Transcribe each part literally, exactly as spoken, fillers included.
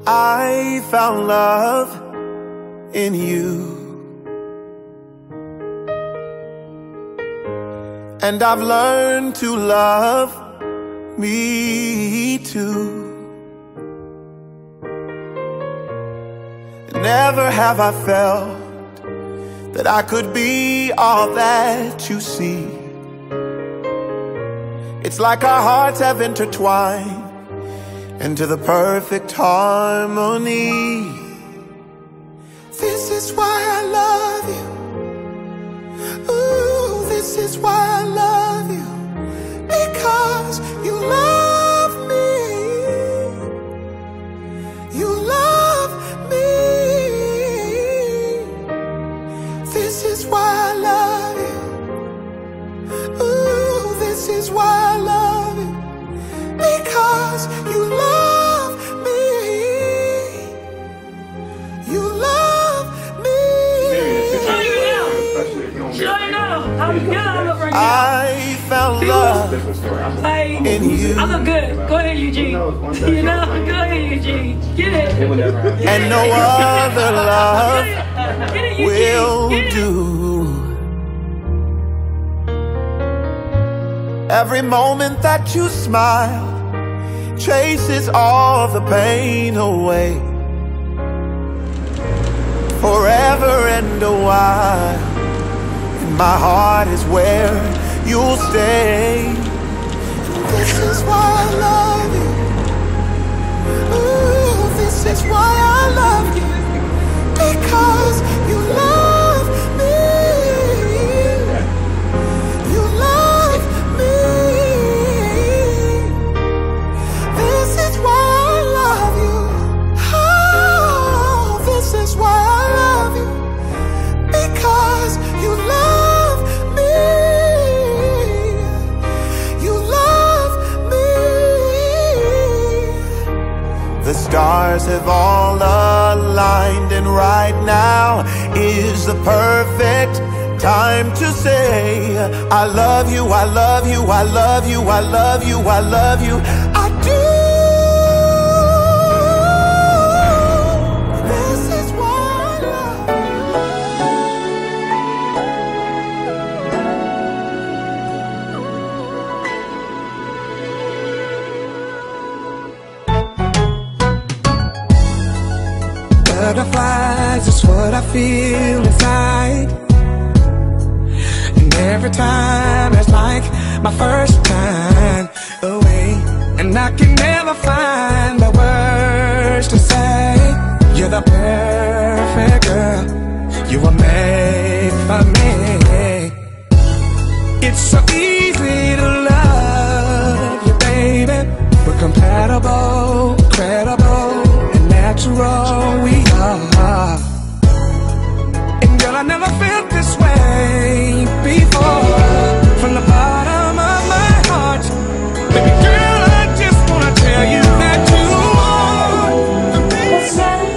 I found love in you, and I've learned to love me too. Never have I felt that I could be all that you see. It's like our hearts have intertwined into the perfect harmony. This is why I love you. Ooh, this is why I love you. Because you love me. You love me. This is why I love you. Ooh, this is why I love you. Because you love me. You love me. I found love in you. I look good. Go ahead, Eugene. You know, go ahead, Eugene. Get it. And no other love will do. Every moment that you smile chases all the pain away. Forever and a while, and my heart is where you'll stay. This is why I love you. Ooh, this is why I love you. Because you love me. You love me. This is why I love you. Oh, this is why I love you. Because you love me. You love me. The stars have all aligned, and right now is the perfect time to say I love you, I love you, I love you, I love you, I love you, I do. This is why I love you. Butterflies is what I feel inside. And every time it's like my first time away, and I can never find the words to say. You're the perfect girl, you were made for me. It's so easy to love you, baby. We're compatible, credible, and natural we are. And girl, I never felt this way before. From the bottom of my heart, baby girl, I just wanna tell you that you are the best.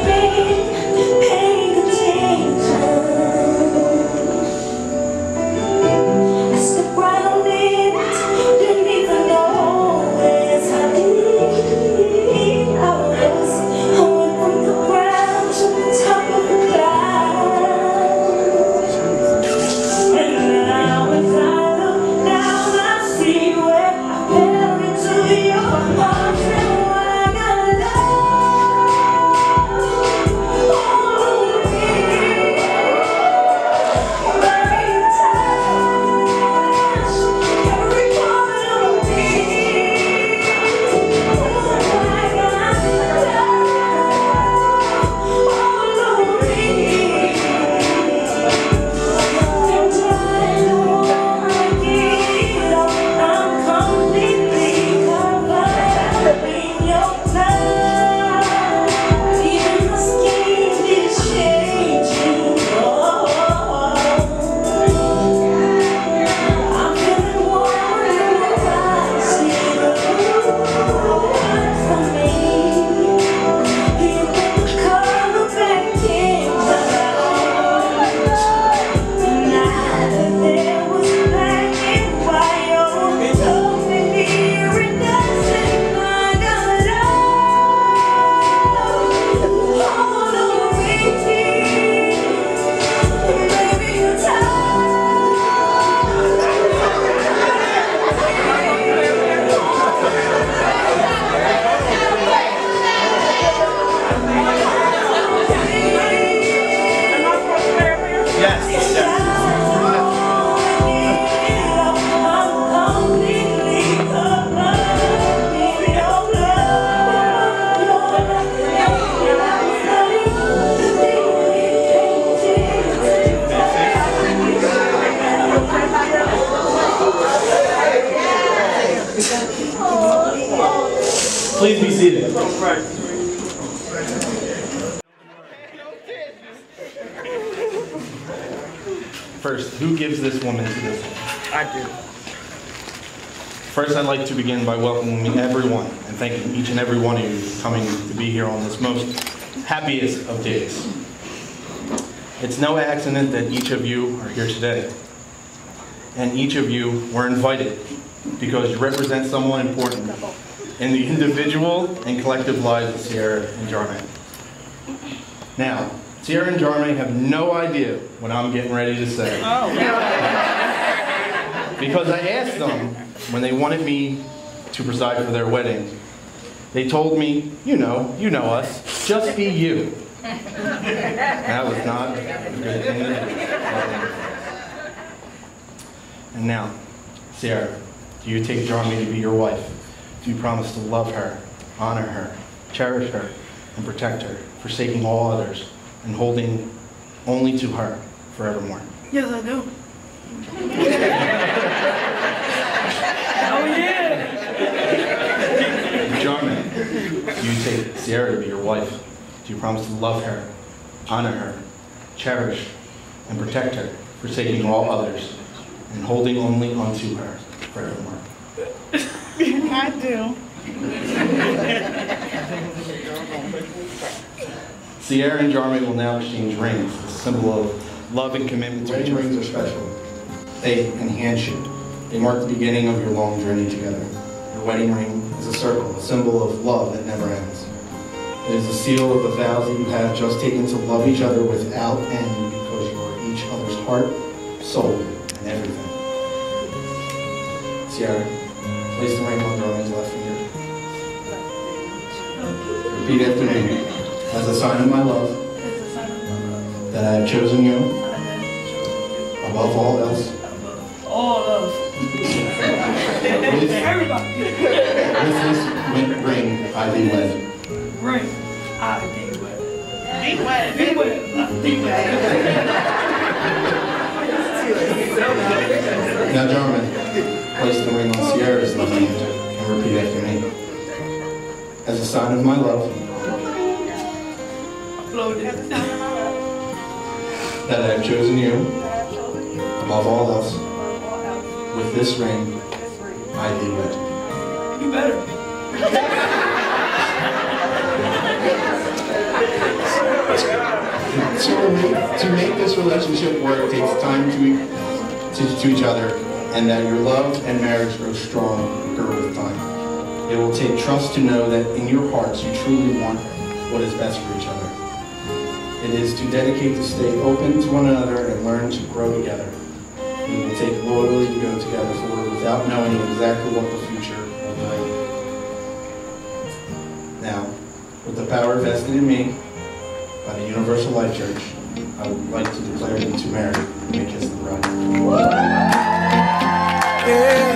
Step right on it, didn't even know it's happening. Please be seated. First, who gives this woman to this one? I do. First, I'd like to begin by welcoming everyone and thanking each and every one of you for coming to be here on this most happiest of days. It's no accident that each of you are here today. And each of you were invited because you represent someone important in the individual and collective lives of Sierra and Jarmaine. Now, Sierra and Jarmaine have no idea what I'm getting ready to say. Oh. Because I asked them when they wanted me to preside for their wedding. They told me, you know, you know us, just be you. That was not a good thing to do. And now, Sierra, do you take Jarmaine to be your wife? Do you promise to love her, honor her, cherish her, and protect her, forsaking all others, and holding only to her forevermore? Yes, I do. Oh, yeah. Jarmaine, do you take Sierra to be your wife? Do you promise to love her, honor her, cherish, and protect her, forsaking all others, and holding only onto her forevermore? I do. Sierra and Jarmaine will now exchange rings, a symbol of love and commitment to each other. Wedding rings are special. They enhance you. They mark the beginning of your long journey together. Your wedding ring is a circle, a symbol of love that never ends. It is a seal of the vows that you have just taken to love each other without end because you are each other's heart, soul, and everything. Sierra, place the ring on Jarmaine's left finger. Repeat after me. As a sign of my love, that I have chosen you above all else. All of. With, Everybody. with this ring, I thee wed. Ring. I thee wed. Be wet. Be wed. Be wed. Now, Jarmaine, place the ring on Sierra's left hand and repeat after me. As a sign of my love, that I have chosen you above all else. With this ring, I thee wed. You better. To make, to make this relationship work takes time to, to, to each other, and that your love and marriage grow stronger with time. It will take trust to know that in your hearts you truly want what is best for each other. It is to dedicate to stay open to one another and learn to grow together. We will take loyally to go together forward without knowing exactly what the future will bring. Now, with the power vested in me by the Universal Life Church, I would like to declare you to marry and make kiss the bride. Yeah.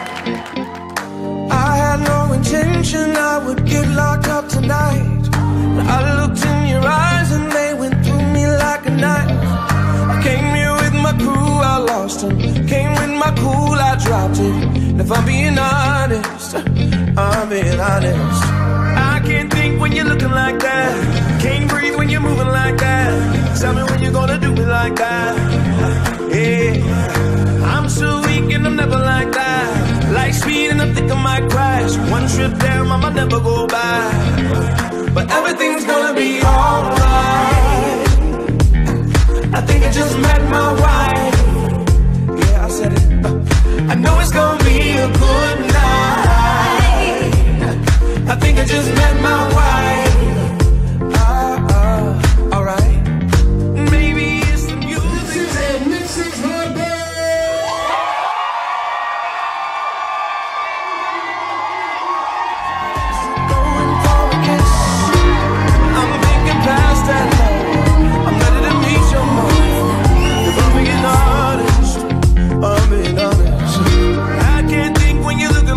I had no intention I would get locked up tonight. I looked in your eyes and they went through me like a knife. I came here with my crew, I lost them. Came with my cool, I dropped it. And if I'm being honest, I'm being honest. I can't think when you're looking like that. Can't breathe when you're moving like that. Tell me when you're gonna do me like that. Yeah, I'm so weak and I'm never like that. Like speed and I think I might crash. One trip down, I might never go back. But everything's gonna be alright. I think I just met my wife. Yeah, I said it. uh, I know it's gonna be a good night. I think I just met my wife. uh, uh, Alright. Maybe it's the music. This is my I'm being honest, I'm being honest. I can't think when you look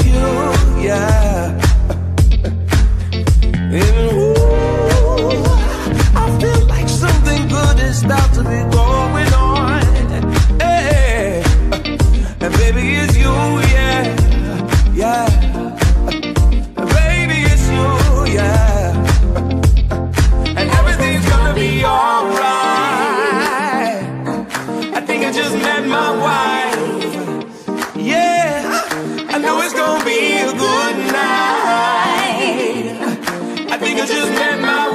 you, yeah. And ooh, I feel like something good is about to be going on. Hey, and baby, it's you, yeah, yeah. Baby, it's you, yeah. And everything's gonna be alright. I think I just met my wife. Yeah, I know it's gonna be a good night. I think I just met my